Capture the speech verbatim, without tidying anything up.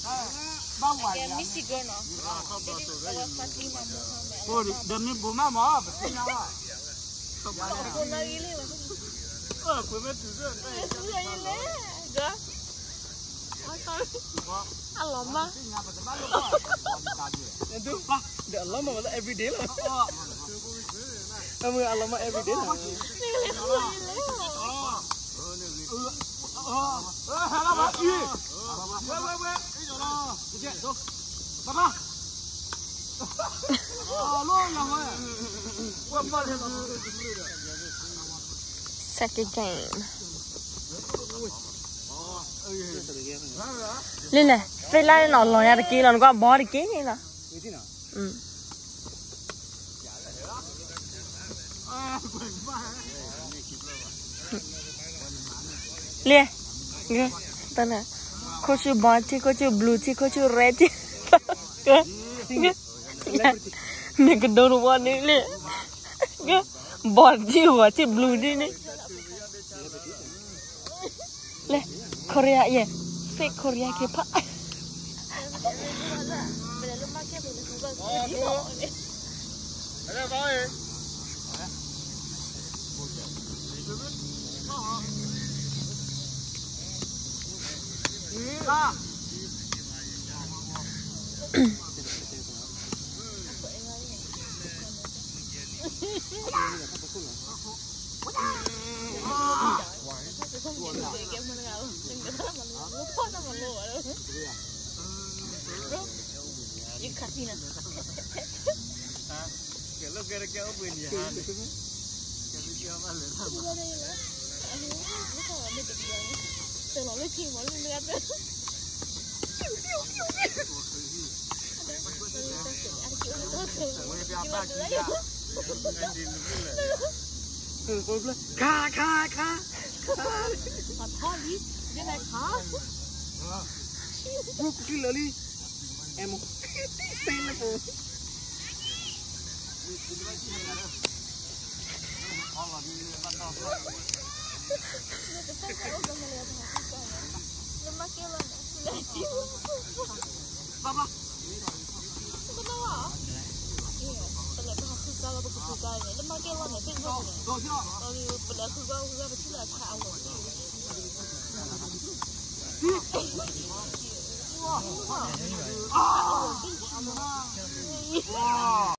bao quầy cái Michigan nó cô đi đâm lên bố má mỏ phải nhau à cô nói gì đấy ờ quên mất chủ rồi gỡ ăn lắm mà itu pak tidak lama malah everyday lah kamu lama everyday lah ờ ờ hà ba đi quê quê quê đi rồi đó đi chơi số ba ba ờ luôn nhà thôi quên mất thêm second game lên này phải lại nó lòi ra kia là nó có bỏ đi kia này là ừ lên nghe tên là có chữ bát thì có chữ blue thì có chữ red thì nghe nghe cái đồ nó này lên nghe bát thì hoa thì blue đi này lên Korea ya fake Korea ke pak ada apa ya à những khát gì nè cái lúc cái cái ốp bên gì hả cái cái kia mà lên hả từ nó lấy chim nó lên lên kha kha kha mà thôi đi cái này khó bro kỹ lưỡi đi em không xinh lắm rồi Papa. Kenapa? Iya, pada aku kalau aku suka ni, lemak ke mana pun boleh. Kalau pada aku kau aku betul lah tak awak. Wah. Ah.